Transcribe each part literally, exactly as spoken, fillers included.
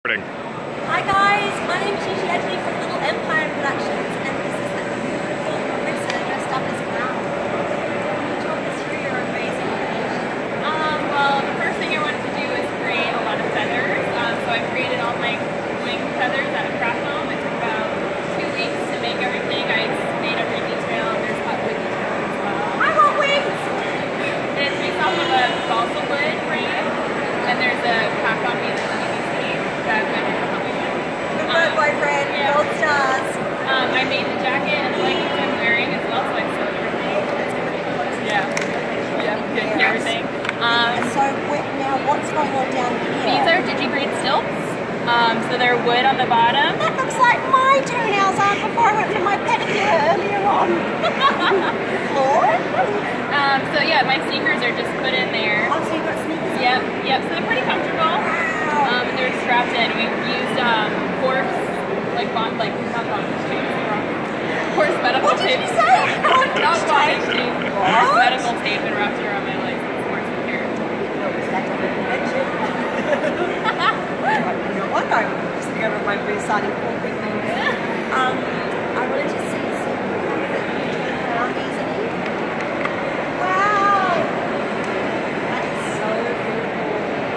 Hi guys, my name is Gigi Edgley from Little Empire Productions, and this is the beautiful Marissa dressed up as Mal. Can you talk us through your amazing creation? Um, well, the first thing I wanted to do is create a lot of feathers. Um, so I created all my wing feathers out of craft foam. It took about two weeks to make everything. I made every detail. There's hot wood detail as well. I want wings! And it's based off of a balsa wood frame, and there's a pack on me that's P V C that went in the helmet. Good work, boyfriend. yeah. Gold stars. Um, I made the jacket and the leggings I'm wearing as well, so I sewed everything. Yeah. Yeah, good for everything. Um, so now what's going on down here? These are digibreed stilts. Um, so they're wood on the bottom. That looks like my toenails are before I went for my pedicure earlier on. Floor? um, so yeah, my sneakers are just put in there. Oh, so you've got sneakers? Yep, yep. So they're pretty comfortable. Wow. Um, they're strapped in. We've used um, horse, like bond, like not bondage tape. Horse medical what tape. What did you say? Not bondage tape. What? Horse medical tape and wrapped it around my legs. It's more secure. No, is that a convention? You know what? I'm sitting over my booth starting pooping. Um, I wanted to see some around easily. Wow! That is so beautiful.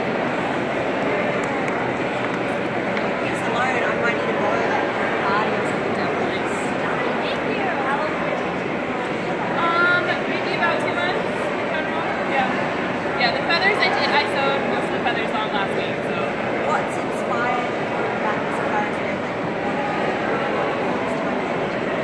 This alone, I might need to go to that party or something. Definitely. Thank you. How long did it take to put all together? Um, maybe about two months in general. Yeah. Yeah, the feathers I did, I sewed most of the feathers on last week, so. What's inspired that this character that you wanted to do this time of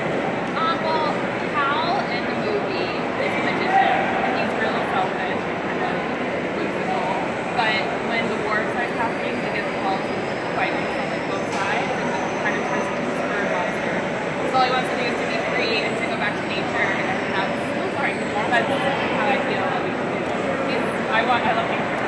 the Um, well, Hal in the movie is a magician, and he's really selfish and kind of whimsical. But when the war starts happening, he gets called to fight on like both sides, and he kind of turns into a bird monster. Because all he wants to do is to be free and to go back to nature, and that's, oh sorry, that's how I feel that we can do. He's, I want, I love nature.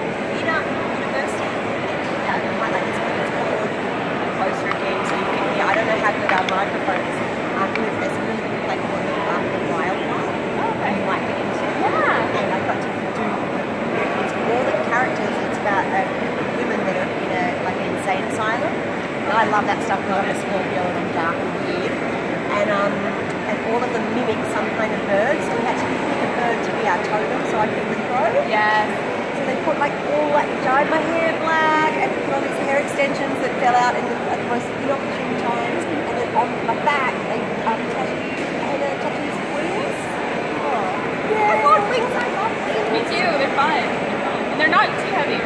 In um, university, yeah, I like this one. It's called Closer Again, so you can hear. I don't know how good our microphone is. Um, in the festival, you can play called um, the Wild One. Oh, okay. You might get into. Yeah. And I got to do. It's all the characters. It's about a group of women that are in a like an insane asylum. And I love that stuff because I'm a Scorpio and I'm dark and weird. And um, and all of them mimic some kind of bird. So we had to pick a bird to be our totem. So I picked the crow. Yes. So they put like all like dyed my hair black and put all these hair extensions that fell out in the, at the most inopportune times, and then on my back they um, tattooed and uh, tattooed some wings. Oh, yeah. I want wings. I love wings. Me too, they're fun. And they're not too heavy.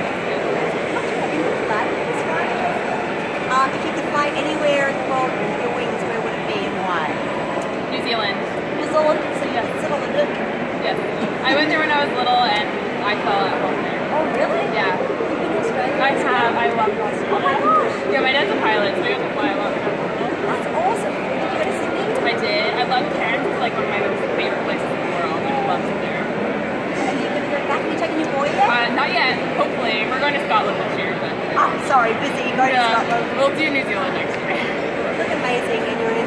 Not too heavy, not too bad. It's fine. Um, if you could fly anywhere in the world with your wings, where would it be and why? New Zealand. New Zealand. So you can sit on the dick. Yes. I went there when I was little and I fell at home there. Oh really? Yeah. You've been to Australia? I have. I love Australia. Oh my gosh. Yeah, my dad's a pilot, so we got to fly a lot. That's awesome. Did you go to Sydney? I did. I love Cairns. It's like one of my most favorite places in the world. I love it there. And you going to go back? Are you taking your boy yet? Uh, not yet. Hopefully. We're going to Scotland this year, but. Oh, sorry, busy. Go to Yeah. Scotland. We'll do New Zealand next year. You look amazing and you're an